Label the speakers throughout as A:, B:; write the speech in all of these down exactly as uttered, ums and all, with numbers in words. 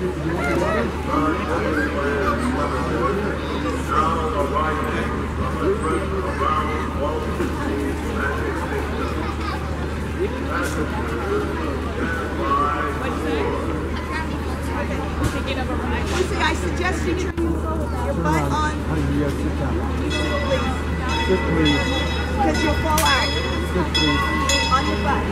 A: Lucy, I suggest you turn your butt on. Please.
B: Just please.
A: Because you'll fall out.
B: Just please.
A: On your butt.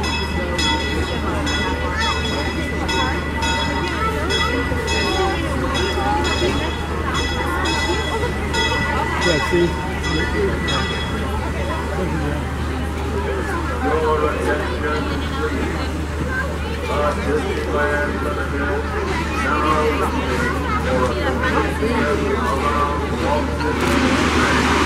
B: Yeah, see?
C: Your attention, please. Uh, Disneyland Limited, now opening for a complete journey around Walt Disney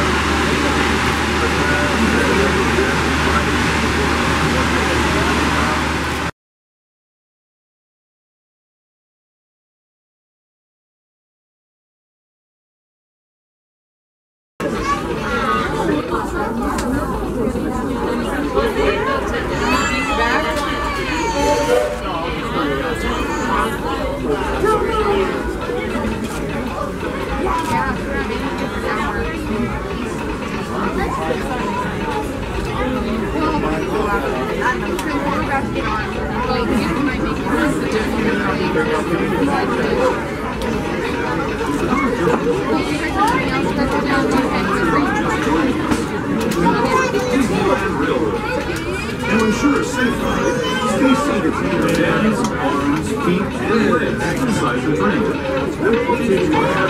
D: To ensure a safe ride, stay seated with your hands, arms, feet, and legs inside the train.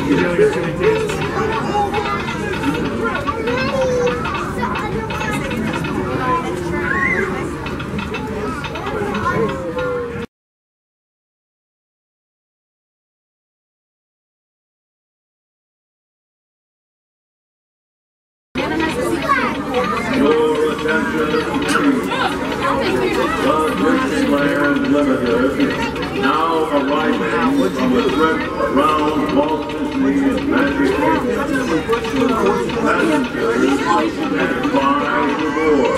C: Your attention, please. The Disneyland Limited, now arriving on the trip around Walt Disney's Magic Kingdom. Passengers, stand by the door.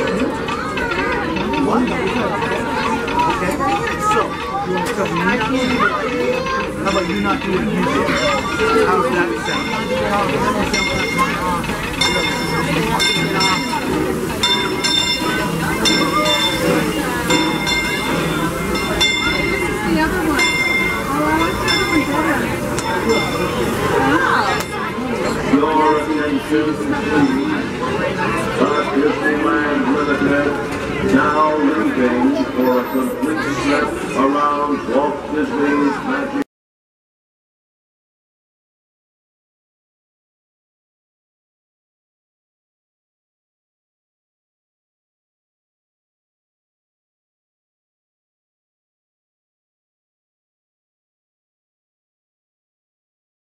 B: Okay, so, you want to tell me not to do it? How about you not do what you did? How's that sound? How's that sound?